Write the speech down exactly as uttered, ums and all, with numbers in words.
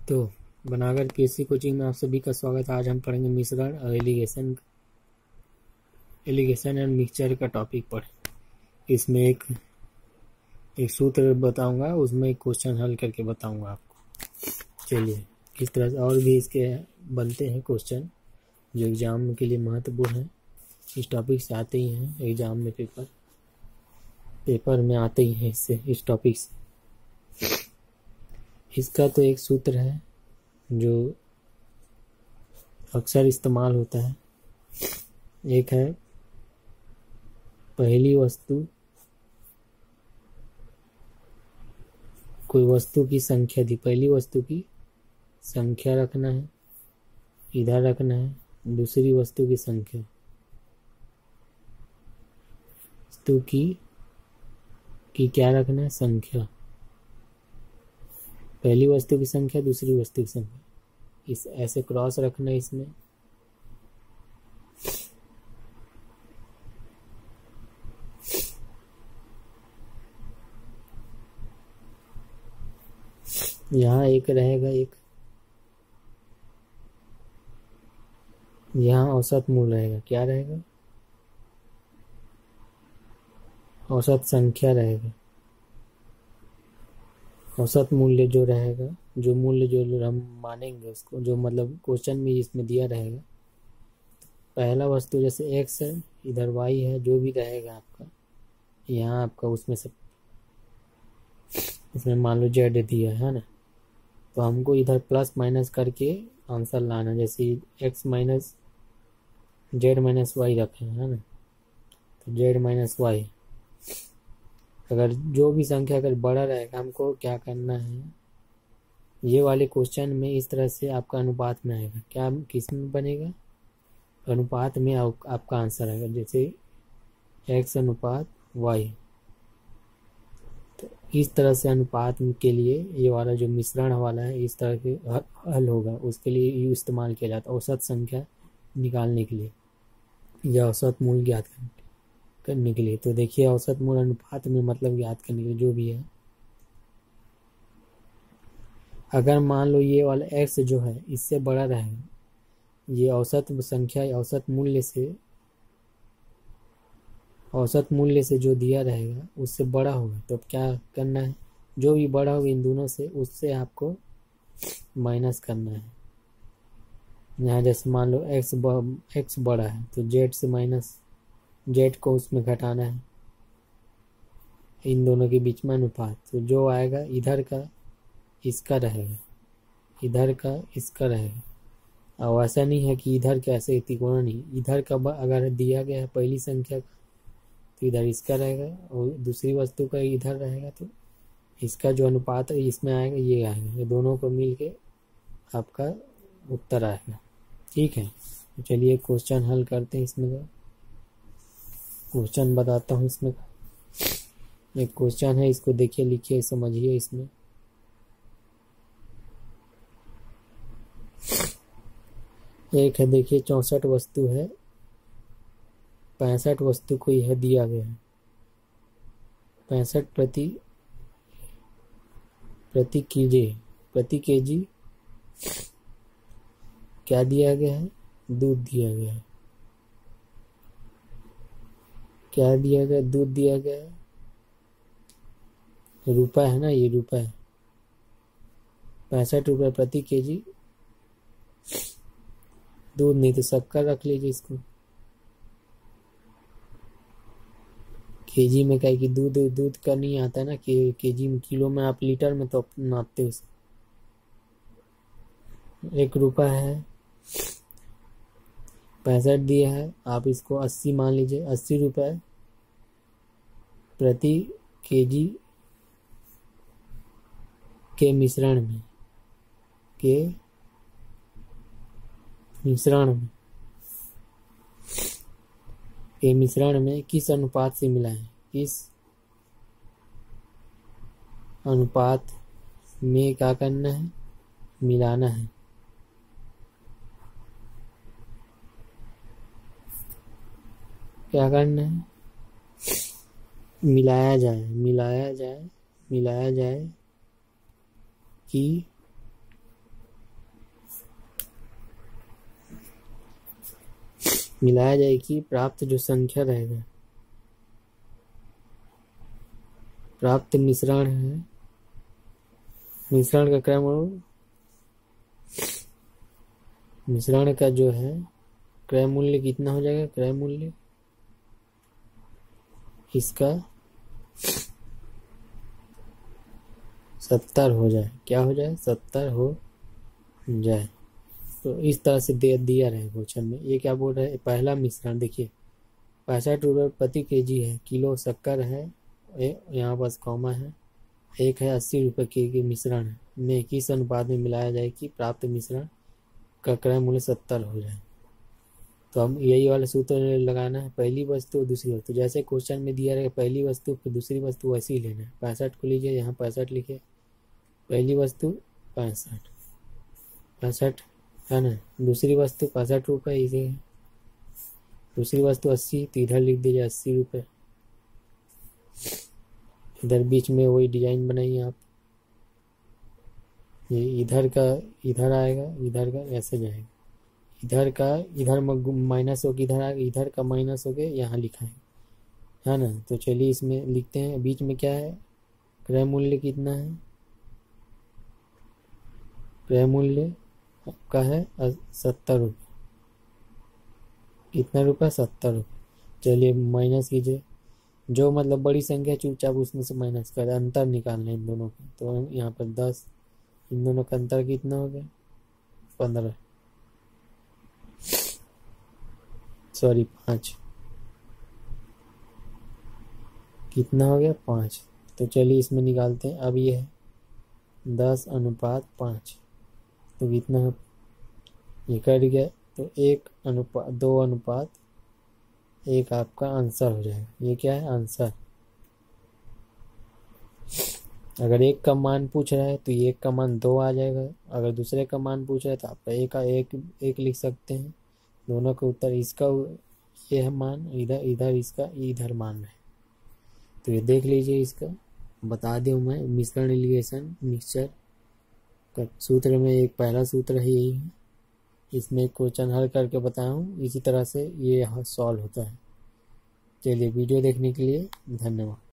तो बनाकर PSC coaching में आप सभी का स्वागत है। आज हम पढ़ेंगे मिश्रण और एलिगेशन एलिगेशन एंड मिक्सचर का टॉपिक पढ़ें। इसमें एक एक सूत्र बताऊंगा, उसमें एक क्वेश्चन हल करके बताऊंगा आपको। चलिए, किस तरह से और भी इसके बनते हैं क्वेश्चन जो एग्जाम के लिए महत्वपूर्ण है। इस टॉपिक से आते ही हैं एग्जाम में, पेपर पेपर में आते ही हैं इससे इस टॉपिक से। इसका तो एक सूत्र है जो अक्सर इस्तेमाल होता है। एक है पहली वस्तु, कोई वस्तु की संख्या दी, पहली वस्तु की संख्या रखना है, इधर रखना है दूसरी वस्तु की संख्या, वस्तु की की क्या रखना है, संख्या। पहली वस्तु की संख्या दूसरी वस्तु की संख्या, इस ऐसे क्रॉस रखना है इसमें। यहाँ एक रहेगा, एक यहाँ औसत मूल रहेगा। क्या रहेगा? औसत संख्या रहेगा। औसत मूल्य जो रहेगा, जो मूल्य जो हम मानेंगे उसको, जो मतलब क्वेश्चन में इसमें दिया रहेगा। पहला वस्तु जैसे एक्स है, इधर वाई है, जो भी रहेगा आपका यहाँ आपका उसमें से, इसमें मान लो जेड दिया है ना, तो हमको इधर प्लस माइनस करके आंसर लाना। जैसे X minus Z minus Y रखे है ना, तो जेड माइनस वाई, अगर जो भी संख्या अगर बड़ा रहेगा हमको क्या करना है, ये वाले क्वेश्चन में इस तरह से आपका अनुपात में आएगा। क्या किस में बनेगा? अनुपात में आप, आपका आंसर आएगा। जैसे एक्स अनुपात वाई, तो इस तरह से अनुपात के लिए ये वाला जो मिश्रण वाला है इस तरह के हल होगा। उसके लिए ये इस्तेमाल किया जाता है औसत संख्या निकालने के लिए या औसत मूल्य ज्ञात करने करने के लिए। तो देखिए, औसत मूल्य अनुपात में मतलब ज्ञात करने के लिए जो भी है, अगर मान लो ये वाला x जो है इससे बड़ा रहेगा, ये औसत संख्या औसत मूल्य से औसत मूल्य से जो दिया रहेगा उससे बड़ा होगा, तो क्या करना है? जो भी बड़ा होगा इन दोनों से, उससे आपको माइनस करना है। यहाँ जैसे मान लो x ब, x बड़ा है तो z से माइनस जेड को उसमें घटाना है, इन दोनों के बीच में अनुपात। तो जो आएगा इधर का इसका रहेगा, इधर का इसका रहेगा। और ऐसा नहीं है कि इधर कैसे तिकोना नहीं, इधर का अगर दिया गया है पहली संख्या का तो इधर इसका रहेगा, और दूसरी वस्तु का इधर रहेगा तो इसका जो अनुपात है इसमें आएगा, ये आएगा। ये दोनों को मिल के आपका उत्तर आएगा। ठीक है, तो चलिए क्वेश्चन हल करते हैं। इसमें का क्वेश्चन बताता हूँ। इसमें एक क्वेश्चन है, इसको देखिए, लिखिए, समझिए। इसमें एक है, देखिए, चौसठ वस्तु है, पैंसठ वस्तु को यह दिया गया है। पैंसठ प्रति प्रति केजी प्रति केजी क्या दिया गया है? दूध दिया गया है। क्या दिया गया? दूध दिया गया है। रुपए है ना, ये रुपए है। पैंसठ रुपए प्रति केजी दूध, नहीं तो शक्कर रख लीजिए इसको। केजी में क्या है कि दूध दूध का नहीं आता है ना, कि केजी में, किलो में आप लीटर में तो नापते हो। एक रुपया है, पैंसठ दिया है, आप इसको अस्सी मान लीजिए। अस्सी रुपए प्रति केजी के मिश्रण में के मिश्रण में के मिश्रण में किस अनुपात से मिला है? किस अनुपात में क्या करना है? मिलाना है। क्या करना है? मिलाया जाए मिलाया जाए मिलाया जाए कि मिलाया जाए कि प्राप्त जो संख्या रहेगा, प्राप्त मिश्रण है, मिश्रण का क्रम, मिश्रण का जो है क्रय मूल्य कितना हो जाएगा, क्रय मूल्य इसका सत्तर हो जाए, क्या हो जाए, सत्तर हो जाए। तो इस तरह से दे दिया रहे क्वेश्चन में। ये क्या बोल रहा है, पहला मिश्रण देखिए पैंसठ रुपये प्रति केजी है, किलो शक्कर है, यहाँ बस कॉमा है, एक है अस्सी रुपये के जी मिश्रण है, में किस अनुपात में मिलाया जाए कि प्राप्त मिश्रण का क्रय मूल्य सत्तर हो जाए। तो हम यही वाला सूत्र लगाना है, पहली वस्तु और दूसरी वस्तु, जैसे क्वेश्चन में दिया रहेगा पहली वस्तु फिर दूसरी वस्तु वैसे ही लेना है। पैंसठ को लीजिए, यहाँ पैंसठ लिखे, पहली वस्तु पैंसठ पैंसठ है ना, दूसरी वस्तु पैंसठ रुपये इसे, दूसरी वस्तु अस्सी, तो इधर लिख दीजिए अस्सी रुपये, इधर बीच में वही डिजाइन बनाइए आप, ये इधर का इधर आएगा, इधर का ऐसे जाएगा, इधर का इधर माइनस हो के इधर आएगा, इधर का माइनस हो के यहाँ लिखा है है ना। तो चलिए इसमें लिखते हैं, बीच में क्या है, क्रय मूल्य कितना है, क्रय मूल्य आपका है सत्तर रुपये, कितना रुपये, सत्तर रुपये। चलिए माइनस कीजिए, जो मतलब बड़ी संख्या चुपचाप उसमें से माइनस कर, अंतर निकालना है इन दोनों का। तो यहाँ पर दस, इन दोनों का अंतर कितना हो गया, पंद्रह, सॉरी पाँच, कितना हो गया, पाँच। तो चलिए इसमें निकालते हैं। अब ये है दस अनुपात पाँच, तो कितना है, ये कट गया, तो एक अनुपात दो अनुपात एक आपका आंसर हो जाएगा। ये क्या है, आंसर। अगर एक का मान पूछ रहा है तो ये एक का मान दो आ जाएगा, अगर दूसरे का मान पूछ रहा है तो आप एक का एक एक लिख सकते हैं। दोनों का उत्तर, इसका ये है मान, इधर इधर इसका इधर मान है। तो ये देख लीजिए, इसका बता दूँ मैं, मिश्रण एलिगेशन मिक्सचर का सूत्र में एक पहला सूत्र है यही है, इसमें क्वेश्चन हल करके बताया हूँ, इसी तरह से ये सॉल्व होता है। चलिए वीडियो देखने के लिए धन्यवाद।